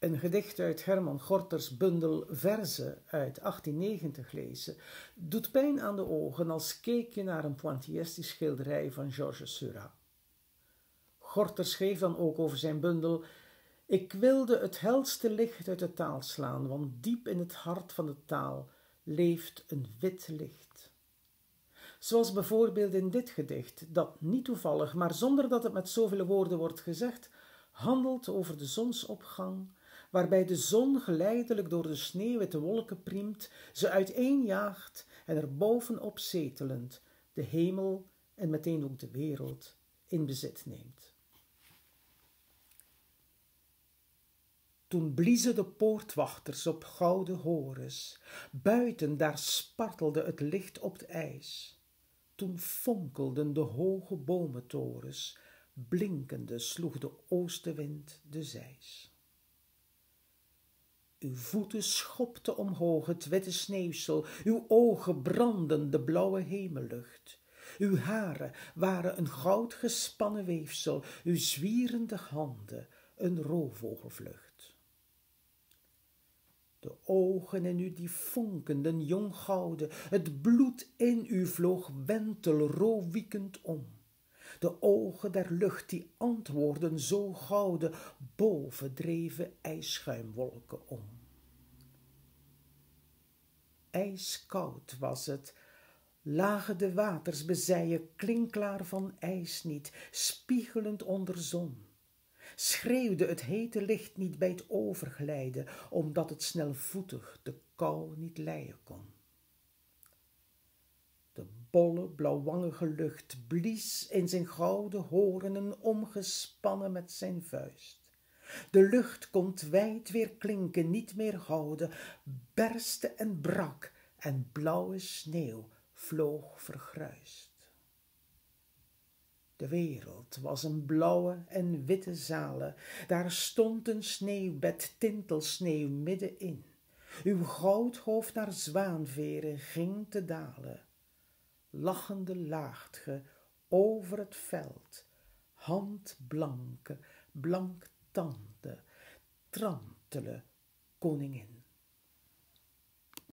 een gedicht uit Herman Gorters bundel Verzen uit 1890 lezen, doet pijn aan de ogen als keek je naar een pointillistisch schilderij van Georges Seurat. Gorter schreef dan ook over zijn bundel: ik wilde het helste licht uit de taal slaan, want diep in het hart van de taal leeft een wit licht. Zoals bijvoorbeeld in dit gedicht, dat niet toevallig, maar zonder dat het met zoveel woorden wordt gezegd, handelt over de zonsopgang, waarbij de zon geleidelijk door de sneeuwwitte wolken priemt, ze uiteenjaagt en er bovenop zetelend de hemel en meteen ook de wereld in bezit neemt. Toen bliezen de poortwachters op gouden horens, buiten daar spartelde het licht op het ijs. Toen fonkelden de hoge bomentorens, blinkende sloeg de oostenwind de zeis. Uw voeten schopten omhoog het witte sneeuwsel, uw ogen brandden de blauwe hemellucht. Uw haren waren een goudgespannen weefsel, uw zwierende handen een roofvogelvlucht. De ogen in u die fonkenden jong gouden, het bloed in u vloog wentelroofwiekend om. De ogen der lucht die antwoorden zo gouden, boven dreven ijsschuimwolken om. Ijskoud was het, lagen de waters bezijen, klinkklaar van ijs niet, spiegelend onder zon. Schreeuwde het hete licht niet bij het overglijden, omdat het snelvoetig de kou niet leien kon. De bolle, blauwwangige lucht blies in zijn gouden horenen omgespannen met zijn vuist. De lucht kon wijd weer klinken, niet meer houden, berstte en brak en blauwe sneeuw vloog vergruist. De wereld was een blauwe en witte zale, daar stond een sneeuwbed tintelsneeuw middenin. Uw goudhoofd naar zwaanveren ging te dalen. Lachende laagt ge over het veld, handblanke, blanktande, trantele koningin.